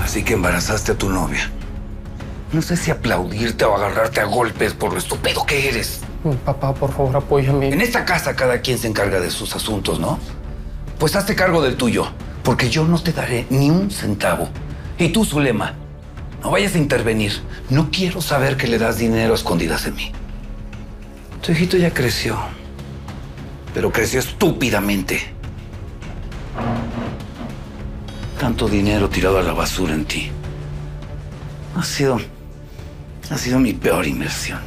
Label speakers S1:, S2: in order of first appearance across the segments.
S1: Así que embarazaste a tu novia. No sé si aplaudirte o agarrarte a golpes por lo estúpido que eres.
S2: Papá, por favor, apóyame.
S1: En esta casa cada quien se encarga de sus asuntos, ¿no? Pues hazte cargo del tuyo, porque yo no te daré ni un centavo. Y tú, Zulema, no vayas a intervenir. No quiero saber que le das dinero a escondidas de mí. Tu hijito ya creció, pero creció estúpidamente. Tanto dinero tirado a la basura en ti. Ha sido mi peor inversión.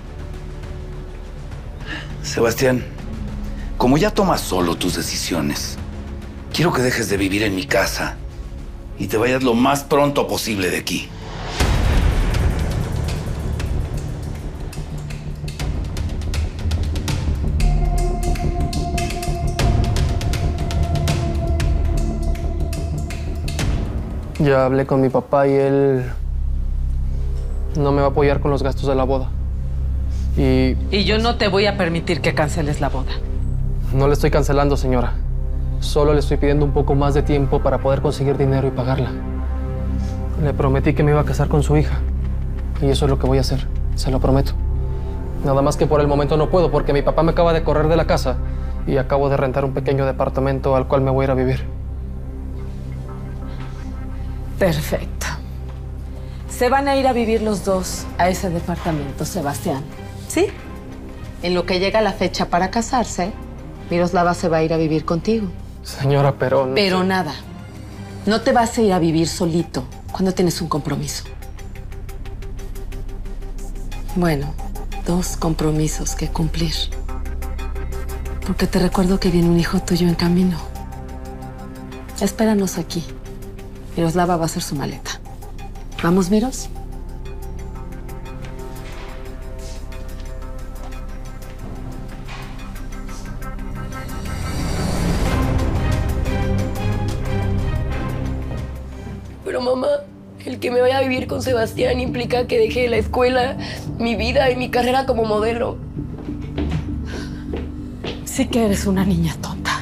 S1: Sebastián, como ya tomas solo tus decisiones, quiero que dejes de vivir en mi casa y te vayas lo más pronto posible de aquí.
S2: Ya hablé con mi papá y él no me va a apoyar con los gastos de la boda. Y
S3: yo no te voy a permitir que canceles la boda.
S2: no le estoy cancelando, señora. Solo le estoy pidiendo un poco más de tiempo para poder conseguir dinero y pagarla. Le prometí que me iba a casar con su hija. Y eso es lo que voy a hacer. Se lo prometo. Nada más que por el momento no puedo porque mi papá me acaba de correr de la casa y acabo de rentar un pequeño departamento al cual me voy a ir a vivir.
S3: Perfecto. Se van a ir a vivir los dos a ese departamento, Sebastián. ¿Sí? En lo que llega la fecha para casarse, Miroslava se va a ir a vivir contigo.
S2: Señora, pero...
S3: Pero nada. No te vas a ir a vivir solito cuando tienes un compromiso. Bueno, 2 compromisos que cumplir. Porque te recuerdo que viene un hijo tuyo en camino. Espéranos aquí. Miroslava va a hacer su maleta. ¿Vamos, Miros?
S4: Pero mamá, el que me vaya a vivir con Sebastián implica que deje la escuela, mi vida y mi carrera como modelo.
S3: Sí que eres una niña tonta.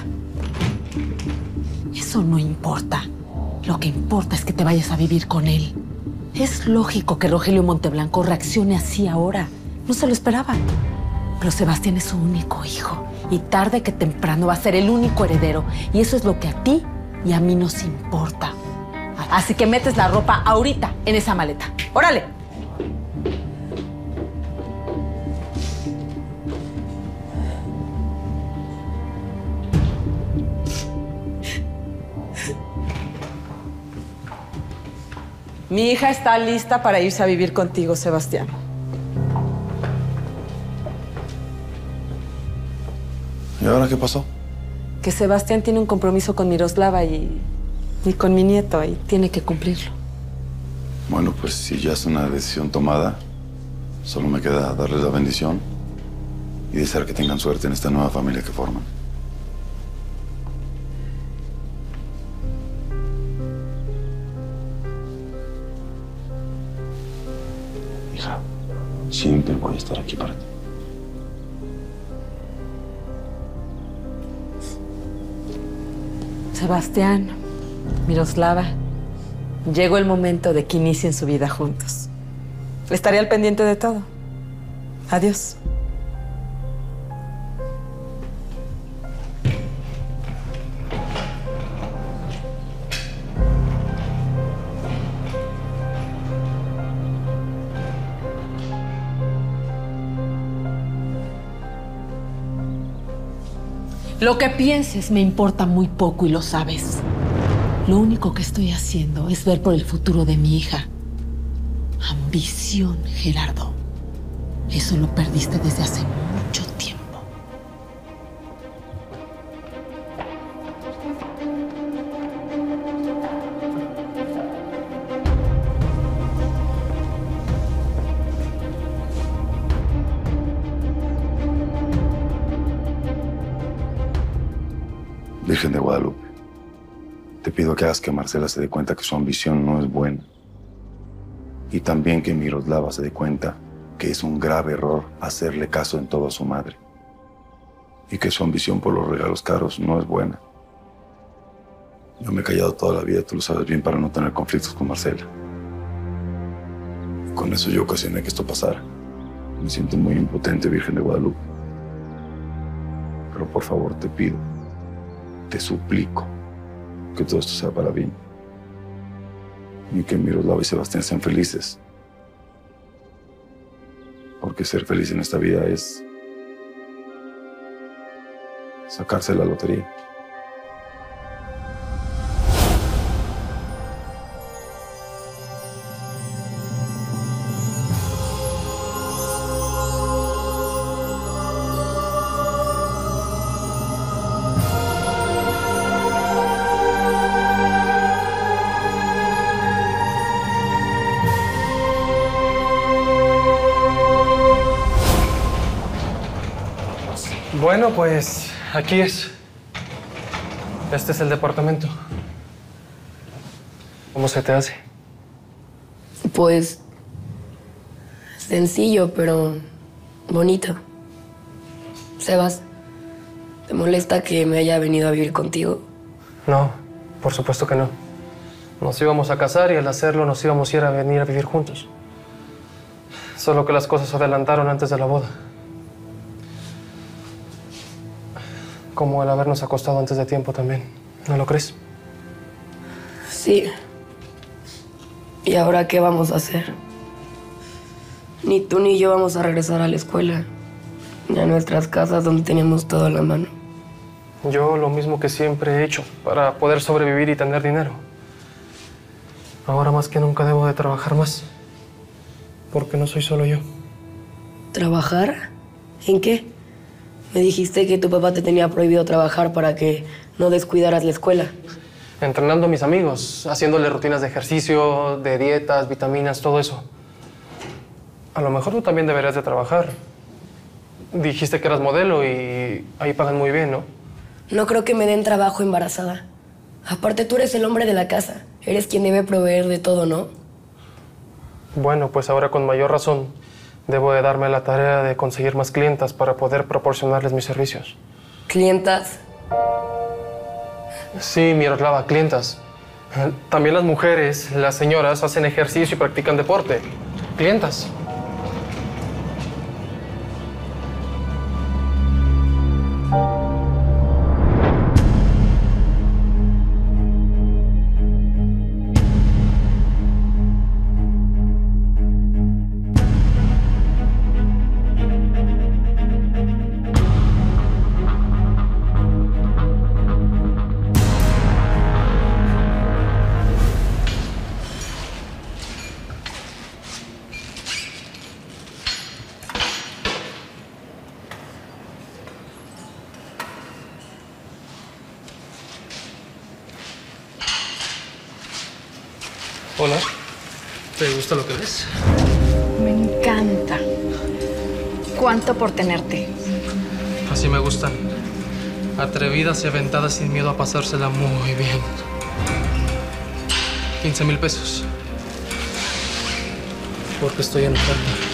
S3: Eso no importa. Lo que importa es que te vayas a vivir con él. Es lógico que Rogelio Monteblanco reaccione así ahora. No se lo esperaba. Pero Sebastián es su único hijo. Y tarde que temprano va a ser el único heredero. Y eso es lo que a ti y a mí nos importa. Así que metes la ropa ahorita en esa maleta. ¡Órale! Mi hija está lista para irse a vivir contigo, Sebastián.
S5: ¿Y ahora qué pasó?
S3: Que Sebastián tiene un compromiso con Miroslava y con mi nieto y tiene que cumplirlo.
S5: Bueno, pues si ya es una decisión tomada, solo me queda darles la bendición y desear que tengan suerte en esta nueva familia que forman. Hija, siempre voy a estar aquí para ti.
S3: Sebastián, Miroslava, llegó el momento de que inicien su vida juntos. Estaré al pendiente de todo. Adiós. Lo que pienses me importa muy poco y lo sabes. Lo único que estoy haciendo es ver por el futuro de mi hija. Ambición, Gerardo. Eso lo perdiste desde hace mucho tiempo.
S5: Virgen de Guadalupe, te pido que hagas que Marcela se dé cuenta que su ambición no es buena. Y también que Miroslava se dé cuenta que es un grave error hacerle caso en todo a su madre. Y que su ambición por los regalos caros no es buena. Yo me he callado toda la vida, tú lo sabes bien, para no tener conflictos con Marcela. Con eso yo ocasioné que esto pasara. Me siento muy impotente, Virgen de Guadalupe. Pero por favor te pido, te suplico, que todo esto sea para bien. Y que Miroslava y Sebastián sean felices. Porque ser feliz en esta vida es sacarse la lotería.
S2: Bueno, pues aquí es. Este es el departamento. ¿Cómo se te hace?
S4: Pues sencillo, pero bonito. Sebas, ¿te molesta que me haya venido a vivir contigo?
S2: No, por supuesto que no. Nos íbamos a casar y al hacerlo nos íbamos a ir a venir a vivir juntos. Solo que las cosas se adelantaron antes de la boda. Como el habernos acostado antes de tiempo también. ¿No lo crees?
S4: Sí. ¿Y ahora qué vamos a hacer? Ni tú ni yo vamos a regresar a la escuela, ni a nuestras casas donde teníamos todo a la mano.
S2: Yo lo mismo que siempre he hecho para poder sobrevivir y tener dinero. Ahora más que nunca debo de trabajar más. Porque no soy solo yo.
S4: ¿Trabajar? ¿En qué? Me dijiste que tu papá te tenía prohibido trabajar para que no descuidaras la escuela.
S2: Entrenando a mis amigos, haciéndole rutinas de ejercicio, de dietas, vitaminas, todo eso. A lo mejor tú también deberías de trabajar. Dijiste que eras modelo y ahí pagan muy bien, ¿no?
S4: No creo que me den trabajo embarazada. Aparte, tú eres el hombre de la casa. Eres quien debe proveer de todo, ¿no?
S2: Bueno, pues ahora con mayor razón debo de darme la tarea de conseguir más clientas para poder proporcionarles mis servicios.
S4: ¿Clientas?
S2: Sí, Miroslava, clientas. También las mujeres, las señoras, hacen ejercicio y practican deporte. Clientas. Hola. ¿Te gusta lo que ves?
S6: Me encanta. ¿Cuánto por tenerte?
S2: Así me gustan. Atrevidas y aventadas sin miedo a pasársela muy bien. 15,000 pesos. Porque estoy enfermo.